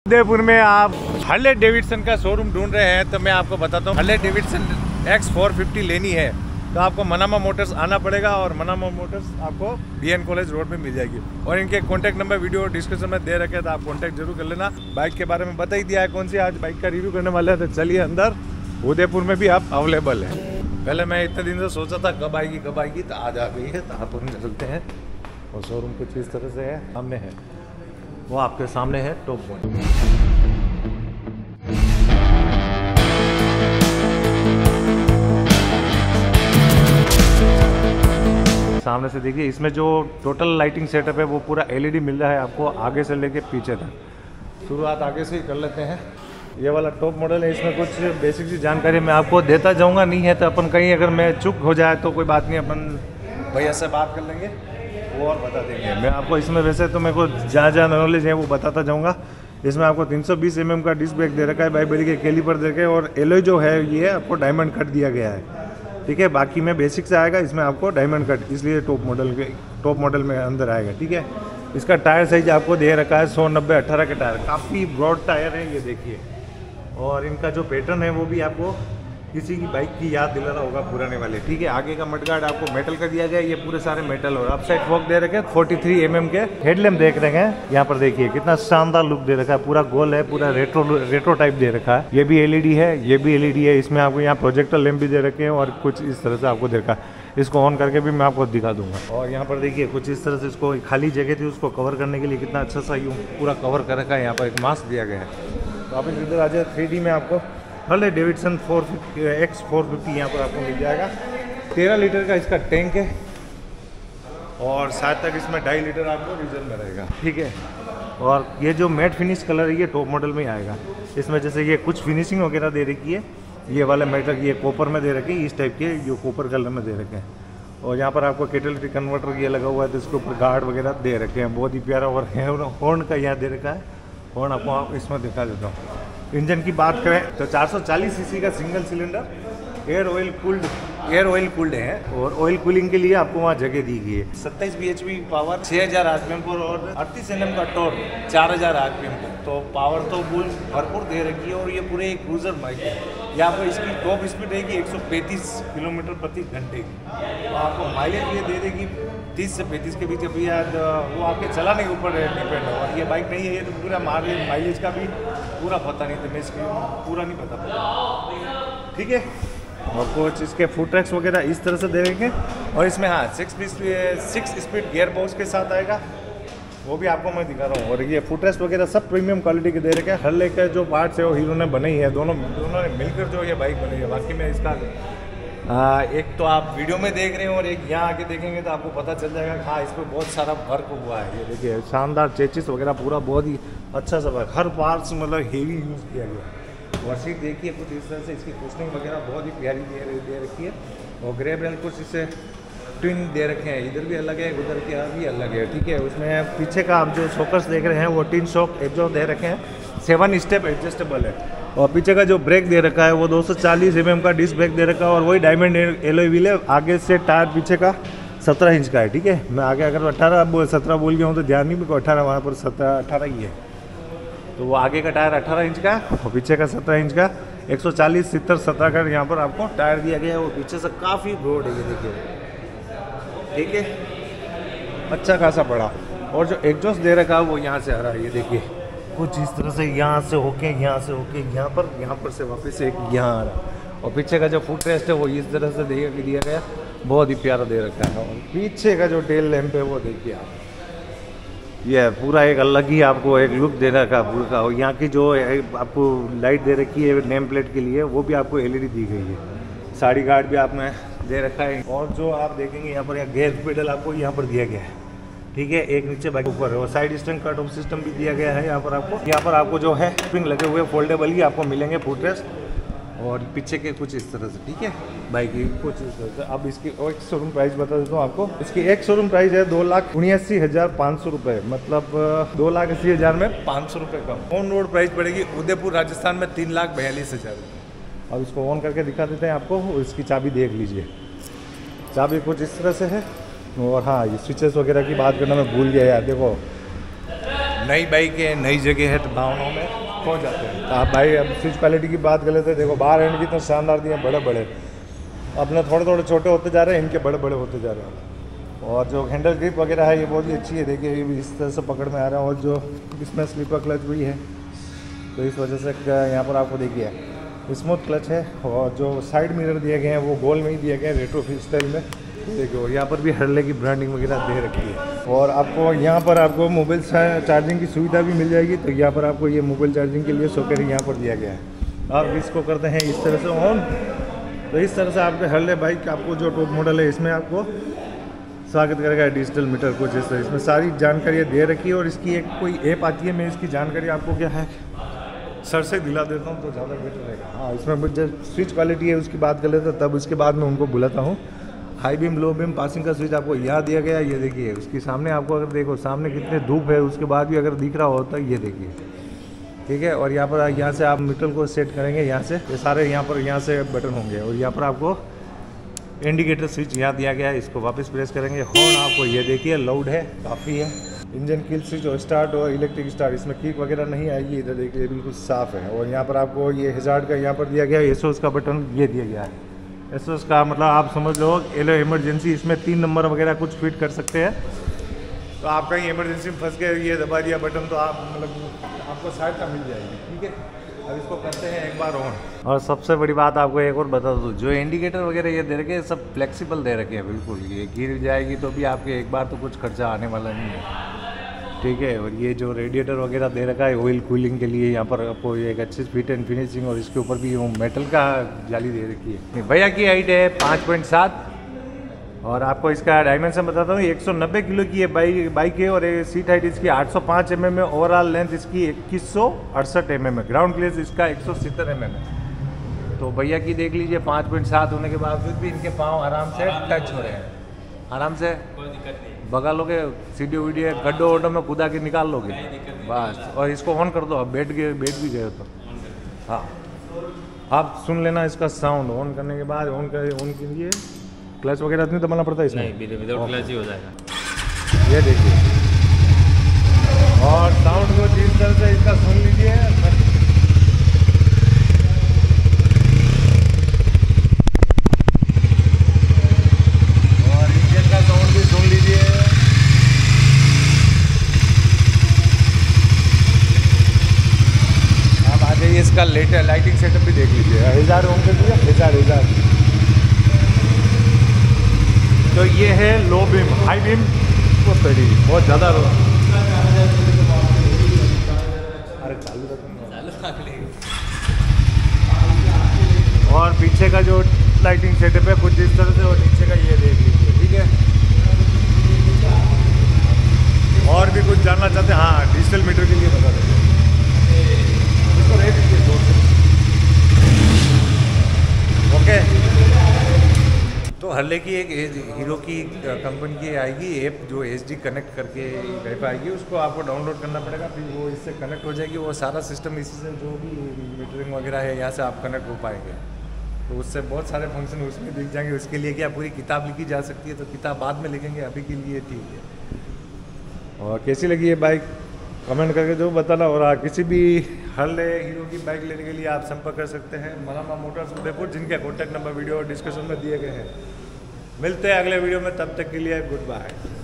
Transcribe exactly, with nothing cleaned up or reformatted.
उदयपुर में आप Harley Davidson का शोरूम ढूंढ रहे हैं तो मैं आपको बताता हूँ, Harley Davidson X four fifty लेनी है तो आपको मनामा मोटर्स आना पड़ेगा और मनामा मोटर्स आपको बी एन कॉलेज रोड में मिल जाएगी। और इनके कॉन्टैक्ट नंबर वीडियो डिस्क्रिप्शन में दे रखे हैं तो आप कॉन्टैक्ट जरूर कर लेना। बाइक के बारे में बता ही दिया है कौन सी आज बाइक का रिव्यू करने वाले हैं, तो चलिए अंदर। उदयपुर में भी आप अवेलेबल है। पहले मैं इतने दिन से सोचा था कब आएगी कब आएगी, तो आज आ गई है। तो आप चलते हैं और शोरूम कुछ इस तरह से है, सामने है वो आपके सामने है टॉप मॉडल। सामने से देखिए, इसमें जो टोटल लाइटिंग सेटअप है वो पूरा एलईडी मिल रहा है आपको आगे से लेके पीछे तक। शुरुआत आगे से ही कर लेते हैं। ये वाला टॉप मॉडल है, इसमें कुछ बेसिक सी जानकारी मैं आपको देता जाऊंगा। नहीं है तो अपन कहीं अगर मैं चुप हो जाए तो कोई बात नहीं, अपन भैया से बात कर लेंगे वो और बता देंगे। मैं आपको इसमें वैसे तो मेरे को जहाँ जहाँ नॉलेज है वो बताता जाऊँगा। इसमें आपको तीन सौ बीस एम एम का डिस्क ब्रेक दे रखा है, बाई बड़ी के कैलिपर दे रखे, और एलॉय जो है ये आपको डायमंड कट दिया गया है। ठीक है, बाकी में बेसिक से आएगा, इसमें आपको डायमंड कट इसलिए टॉप मॉडल के टॉप मॉडल में अंदर आएगा। ठीक है, इसका टायर साइज आपको दे रखा है सौ नब्बे अट्ठारह के टायर, काफ़ी ब्रॉड टायर है ये देखिए। और इनका जो पैटर्न है वो भी आपको किसी की बाइक की याद दिला रहा होगा पुराने वाले। ठीक है, आगे का मडगार्ड आपको मेटल का दिया गया है, ये पूरे सारे मेटल। और अप साइड फॉक दे रखे हैं तैंतालीस एम एम के। हेडलैम्प देख रहे हैं यहाँ पर, देखिए कितना शानदार लुक दे रखा है, पूरा गोल है, पूरा रेट्रो रेट्रो टाइप दे रखा है। ये भी एलईडी है, ये भी एलईडी है। इसमें आपको यहाँ प्रोजेक्टर लैंप भी दे रखे हैं और कुछ इस तरह से आपको दे रखा है। इसको ऑन करके भी मैं आपको दिखा दूंगा। और यहाँ पर देखिए कुछ इस तरह से, इसको खाली जगह थी उसको कवर करने के लिए कितना अच्छा सा यूँ पूरा कवर कर रखा है। यहाँ पर एक मास्क दिया गया है। तो आप इधर आ जाए, थ्री डी में आपको Harley Davidson four fifty X four fifty यहाँ पर आपको मिल जाएगा। तेरह लीटर का इसका टैंक है और साथ तक इसमें ढाई लीटर आपको रिजर्व में रहेगा। ठीक है, और ये जो मैट फिनिश कलर है ये टॉप मॉडल में ही आएगा। इसमें जैसे ये कुछ फिनिशिंग वगैरह दे रखी है, ये वाले मेटल ये कॉपर में दे रखे हैं, इस टाइप के जो कॉपर कलर में दे रखे हैं। और यहाँ पर आपको कैटेलिटिक कन्वर्टर ये लगा हुआ है, तो इसके ऊपर गार्ड वगैरह दे रखे हैं, बहुत ही प्यारा। और हॉर्न का यहाँ दे रखा है, हॉर्न आपको इसमें दिखा देता हूँ। इंजन की बात करें तो चार सौ चालीस सीसी का single cylinder air oil cooled air oil cooled है, और ऑयल कूलिंग के लिए आपको वहाँ जगह दी गई है। सत्ताईस बीएचपी पावर, छः हज़ार आरपीएम पर, और अड़तीस एनएम का टॉर्क, चार हज़ार आरपीएम पर। तो पावर तो फुल भरपूर दे रखी है। और ये पूरे एक क्रूजर बाइक है। यहाँ पर इसकी टॉप स्पीड रहेगी एक सौ पैंतीस किलोमीटर प्रति घंटे की। तो आपको माइलेज ये दे देगी तीस से पैंतीस के बीच। अभी यार वो आपके चलाने के ऊपर डिपेंड है। और ये बाइक नहीं है, ये तो पूरा माइलेज का भी पूरा पता नहीं, तो मैं इसकी पूरा नहीं पता। ठीक है, और कुछ इसके फुट ट्रैक्स वगैरह इस तरह से दे देंगे। और इसमें हाँ six six speed gear box के साथ आएगा, वो भी आपको मैं दिखा रहा हूँ। और ये फुट रेस्ट वगैरह सब प्रीमियम क्वालिटी के दे रखे हैं। हार्ले के जो पार्ट्स है वो हीरो ने बनाई है, दोनों दोनों ने मिलकर जो ये बाइक बनी है। बाकी में इसका आ, एक तो आप वीडियो में देख रहे हैं और एक यहाँ आके देखेंगे तो आपको पता चल जाएगा। हाँ, इस पर बहुत सारा वर्क हुआ है। ये देखिए शानदार चेचिस वगैरह पूरा बहुत ही अच्छा सा वर्क, हर पार्ट्स मतलब हेवी यूज़ किया गया। और सीट देखिए कुछ इस तरह से, इसकी कुशनिंग वगैरह बहुत ही प्यारी दे दे रखी है। और ग्रेब रेल कुछ इससे ट्विन दे रखे हैं, इधर भी अलग है उधर के भी अलग है। ठीक है, उसमें पीछे का आप जो शॉकर्स देख रहे हैं वो टिन शॉक एग्जॉस्ट दे रखे हैं, सेवन स्टेप एडजस्टेबल है। और पीछे का जो ब्रेक दे रखा है वो दो सौ चालीस एम एम का डिस्क ब्रेक दे रखा है, और वही डायमंड एलॉय व्हील है। आगे से टायर पीछे का सत्रह इंच का है। ठीक है, मैं आगे अगर अठारह सत्रह बोल गया हूँ तो ध्यान नहीं, मेरे को अठारह वहाँ पर सत्रह अठारह ही है। तो वो आगे का टायर अठारह इंच का और पीछे का सत्रह इंच का, एक सौ चालीस सत्तर सत्रह का यहाँ पर आपको टायर दिया गया है। वो पीछे से काफ़ी ब्रॉड है, ये देखिए। ठीक है, अच्छा खासा बड़ा। और जो एग्जॉस्ट दे रखा है वो यहाँ से आ रहा है, ये देखिए कुछ इस तरह से, यहाँ से होके यहाँ से होके यहाँ पर यहाँ पर से वापस एक यहाँ आ रहा है। और पीछे का जो फुट रेस्ट है वो इस तरह से दिया दिया गया, बहुत ही प्यारा दे रखा है। और पीछे का जो टेल लैंप है वो देखिए आप, ये पूरा एक अलग ही आपको एक लुक दे रखा है पूरा। और यहाँ की जो आपको लाइट दे रखी है नेम प्लेट के लिए, वो भी आपको एलईडी दी गई है। साड़ी गार्ड भी आपने दे रखा है। और जो आप देखेंगे यहाँ पर यहाँ गेयर पेडल आपको यहाँ पर दिया गया है। ठीक है, एक नीचे बाइक ऊपर है। और side stand cut off system भी दिया गया है यहाँ पर आपको। यहाँ पर आपको जो है स्प्रिंग लगे हुए फोल्डेबल ही आपको मिलेंगे फुट रेस्ट, और पीछे के कुछ इस तरह से। ठीक है, बाइक की कुछ इस तरह से। अब इसकी और एक शोरूम प्राइस बता देता हूँ आपको। इसकी एक शोरूम प्राइस है दो लाख उन्यासी हज़ार पाँच सौ रुपये, मतलब दो लाख अस्सी हज़ार में पाँच सौ रुपये कम। ऑन रोड प्राइस पड़ेगी उदयपुर राजस्थान में तीन लाख बयालीस हज़ार रुपये। अब इसको ऑन करके दिखा देते हैं आपको, और इसकी चाबी देख लीजिए। चाबी कुछ इस तरह से है। और हाँ, ये स्विचेस वगैरह की बात करना मैं भूल गया यार। देखो नई बाइक है, नई जगह है, तो भावनाओं में पहुंच जाते हैं। तो आप भाई अब स्विच क्वालिटी की बात कर लेते हैं। देखो बाहर एंड भी इतना शानदार दिए, बड़े बड़े, अपने थोड़े थोड़े छोटे होते जा रहे हैं, इनके बड़े बड़े होते जा रहे हैं। और जो हैंडल ग्रिप वगैरह है ये बहुत ही अच्छी है, देखिए ये भी इस तरह से पकड़ में आ रहा है। और जो इसमें स्लीपर क्लच भी है, तो इस वजह से यहाँ पर आपको देखिए स्मूथ क्लच है। और जो साइड मिरर दिए गए हैं वो गोल में ही दिए गए हैं, रेट्रो स्टाइल में। देखो यहाँ पर भी हर्ले की ब्रांडिंग वगैरह दे रखी है। और आपको यहाँ पर आपको मोबाइल चार्जिंग की सुविधा भी मिल जाएगी। तो यहाँ पर आपको ये मोबाइल चार्जिंग के लिए सॉकेट यहाँ पर दिया गया है। आप इसको करते हैं इस तरह से ऑन, तो इस तरह से आपके हर्ले बाइक आपको जो टॉप मॉडल है इसमें आपको स्वागत करेगा डिजिटल मीटर कुछ इस तरह। इसमें सारी जानकारियाँ दे रखी है। और इसकी एक कोई ऐप आती है, मैं इसकी जानकारी आपको क्या है सर से दिला देता हूँ तो ज़्यादा बेटर रहेगा। हाँ, इसमें जब स्विच क्वालिटी है उसकी बात कर लेते हैं, तब उसके बाद मैं उनको बुलाता हूँ। High beam, low beam, passing का स्विच आपको यहाँ दिया गया है। ये देखिए उसके सामने आपको अगर देखो सामने कितने धूप है उसके बाद भी अगर दिख रहा होता है, ये देखिए ठीक है। और यहाँ पर यहाँ से आप मीटर को सेट करेंगे, यहाँ से ये सारे यहाँ पर यहाँ से बटन होंगे। और यहाँ पर आपको इंडिकेटर स्विच यहाँ दिया गया है, इसको वापस प्रेस करेंगे। हॉर्न आपको ये देखिए लाउड है, काफ़ी है। इंजन किल स्विच और स्टार्ट और इलेक्ट्रिक स्टार्ट, इसमें किक वगैरह नहीं आएगी। इधर देखिए बिल्कुल साफ़ है। और यहाँ पर आपको ये हज़ार्ड का यहाँ पर दिया गया है, एसओएस का बटन ये दिया गया है। एसओएस का मतलब आप समझ लो एलो इमरजेंसी, इसमें तीन नंबर वगैरह कुछ फिट कर सकते हैं। तो आप कहीं इमरजेंसी में फंस गए, ये दबा दिया बटन, तो आप मतलब आपको सहायता मिल जाएगी। ठीक है, अब इसको करते हैं एक बार ऑन। और सबसे बड़ी बात आपको एक और बता दूँ, जो इंडिकेटर वगैरह ये दे रखे हैं सब फ्लेक्सिबल दे रखे हैं बिल्कुल। ये गिर जाएगी तो भी आपके एक बार तो कुछ खर्चा आने वाला नहीं है। ठीक है, और ये जो रेडिएटर वगैरह दे रखा है ऑयल कूलिंग के लिए, यहाँ पर आपको एक अच्छी फिट एंड फिनिशिंग। और इसके ऊपर भी वो मेटल का जाली दे रखी है। भैया की हाइट है पाँच पॉइंट सात। और आपको इसका डायमेंशन बताता हूँ, एक सौ नब्बे किलो की ये बाइक बाइक है। और सीट हाइट इसकी आठ सौ पाँच एम एम है। ओवरऑल लेंथ इसकी इक्कीस सौ अड़सठ एम एम है। ग्राउंड क्लियरेंस इसका एक सौ सत्तर एम एम है। तो भैया की देख लीजिए पाँच पॉइंट सात होने के बावजूद भी इनके पाँव आराम से टच हो रहे हैं, आराम से भगा लोगे। सीढ़ी वीडियो गड्ढों वड्ढों में कूदा के निकाल लोगे बस। और इसको ऑन कर दो, अब बैठ गए बैठ भी गए तो हाँ, आप सुन लेना इसका साउंड। ऑन करने के बाद ऑन कर ऑन कीजिए, क्लच वगैरह नहीं दबाना पड़ता इसमें, नहीं विदाउट क्लच ही हो जाएगा। ये देखिए, और साउंड को जिस तरह से इसका सुन लीजिए। और इंजन का साउंड भी सुन लीजिए। आप आ जाइए, इसका लेटर लाइटिंग सेटअप भी देख लीजिए। हजार ऑन कर दीजिए, हजार हजार। तो ये है लो बीम, हाई बीम वो पेड़ी बहुत ज़्यादा। अरे चालू और पीछे का जो लाइटिंग सेटअप है कुछ इस तरह से। और नीचे का ये देख लीजिए, ठीक है। और भी कुछ जानना चाहते हैं? हाँ, डिजिटल मीटर के लिए बता देते इसको रेट दीजिए। ओके, तो हर्ले की एक हीरो की कंपनी की आएगी ऐप, जो एच डी कनेक्ट करके ऐप आएगी, उसको आपको डाउनलोड करना पड़ेगा। फिर वो इससे कनेक्ट हो जाएगी। वो सारा सिस्टम इसी से, जो भी मीटरिंग वगैरह है यहाँ से आप कनेक्ट हो पाएंगे। तो उससे बहुत सारे फंक्शन उसमें दिख जाएंगे। उसके लिए क्या पूरी किताब लिखी जा सकती है, तो किताब बाद में लिखेंगे, अभी के लिए ठीक है। और कैसी लगी ये बाइक कमेंट करके जो बताना। और हाँ, किसी भी हर्ले हीरो की बाइक लेने के लिए आप संपर्क कर सकते हैं मलामा मोटर्स उदयपुर, जिनके कॉन्टैक्ट नंबर वीडियो और डिस्क्रिप्शन में दिए गए हैं। मिलते हैं अगले वीडियो में, तब तक के लिए गुड बाय।